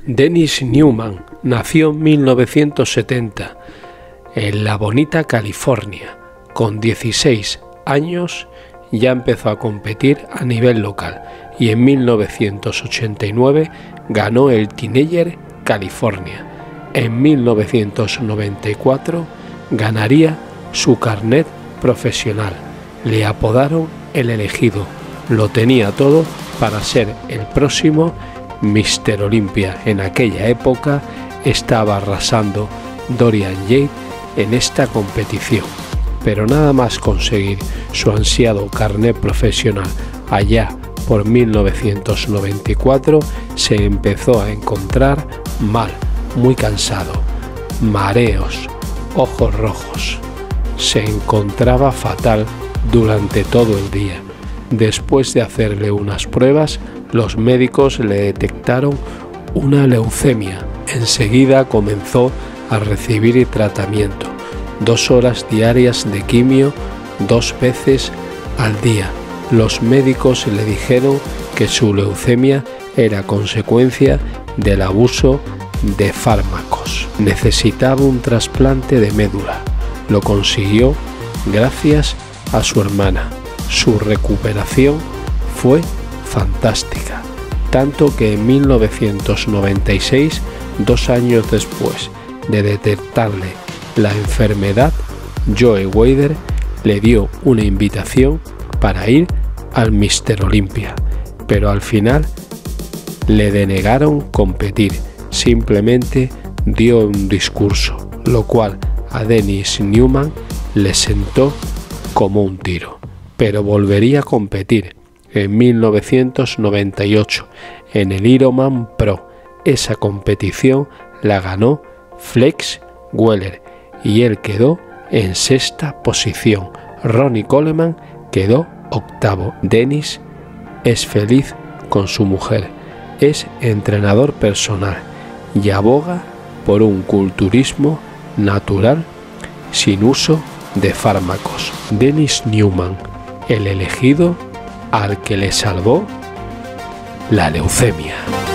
Dennis Newman nació en 1970 en La Bonita, California. Con 16 años ya empezó a competir a nivel local y en 1989 ganó el Teenager California. En 1994 ganaría su carnet profesional. Le apodaron el elegido. Lo tenía todo para ser el próximo Mr. Olympia. En aquella época estaba arrasando Dorian Yates en esta competición. Pero nada más conseguir su ansiado carnet profesional allá por 1994, se empezó a encontrar mal, muy cansado, mareos, ojos rojos. Se encontraba fatal durante todo el día. Después de hacerle unas pruebas, los médicos le detectaron una leucemia. Enseguida comenzó a recibir tratamiento. 2 horas diarias de quimio 2 veces al día. Los médicos le dijeron que su leucemia era consecuencia del abuso de fármacos. Necesitaba un trasplante de médula. Lo consiguió gracias a su hermana. Su recuperación fue fantástica, tanto que en 1996, 2 años después de detectarle la enfermedad, Joe Weider le dio una invitación para ir al Mr. Olympia, pero al final le denegaron competir. Simplemente dio un discurso, lo cual a Dennis Newman le sentó como un tiro, pero volvería a competir en 1998 en el Ironman Pro. Esa competición la ganó Flex Wheeler y él quedó en 6ª posición. Ronnie Coleman quedó 8º. Dennis es feliz con su mujer, es entrenador personal y aboga por un culturismo natural sin uso de fármacos. Dennis Newman, el elegido al que le salvó la leucemia.